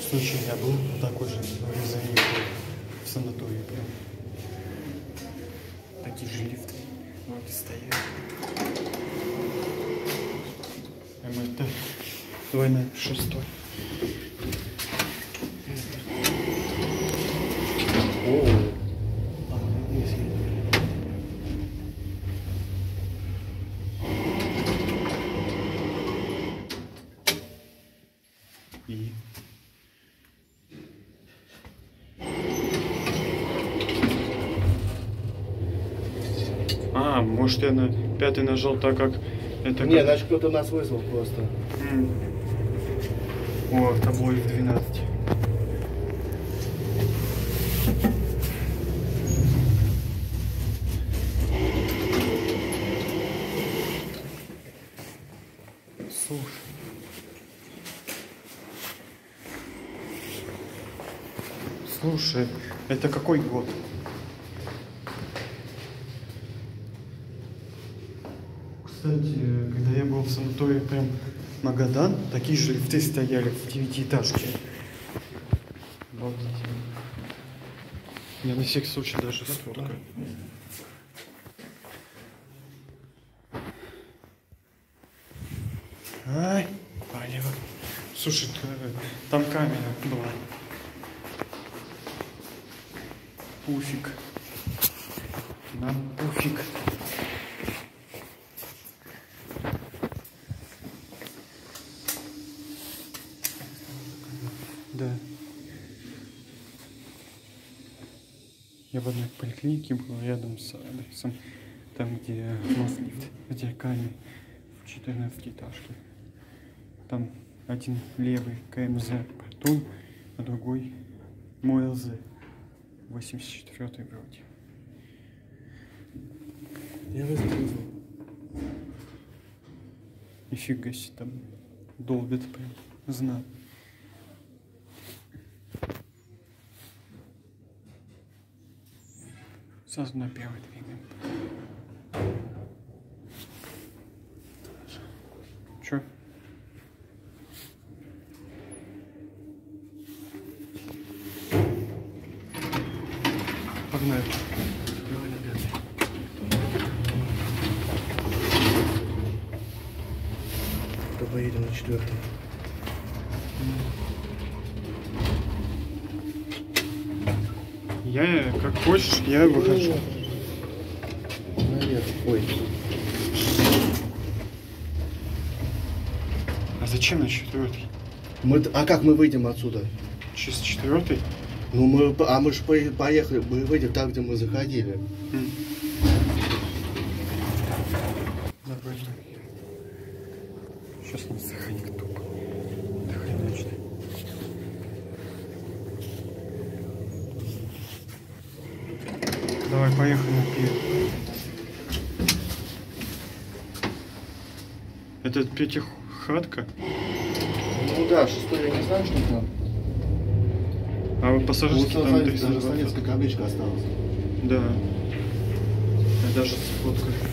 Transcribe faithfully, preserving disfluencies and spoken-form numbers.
В Сочи я был такой же заехал в санаторий прям. Такие же лифты вот стоят. МТ двойной шестой. О, и а, может я на пятый нажал, так как это... Не, как... значит кто-то нас вызвал просто. М. О, табло в двенадцать. Слушай. Слушай, это какой год? Кстати, когда я был в санатории прям Магадан, такие же лифты стояли в девятиэтажке. Обалдеть. Я на всякий случай даже сфоткаю. Ай, палево. Слушай, там камера была. Пуфик. Нам пуфик. Да. Я в одной поликлинике был рядом с адресом, там где Мослифт, где камень в четырнадцатиэтажке. Там один левый КМЗ Протон, а другой МОЛЗ. восемьдесят четвёртый вроде. Я вызвал. Нифига себе, там долбит прям знак. Сразу на первый двигаем. Чё? Погнали. То поедем на четвертый. Я, как хочешь, я выхожу. Наверх. Ой. А зачем на четвертый? Мы, а как мы выйдем отсюда? Через четвертый? Ну мы, а мы же поехали, мы выйдем там, где мы заходили. М. Нормально. Сейчас нас заходит тупо. Да хреначно. Давай, поехали на пиво. Это пятихатка? Ну да, шестой я не знаю, что там. А вы пассажирский Вот там даже советская табличка осталась. Да. Я даже сфоткаю.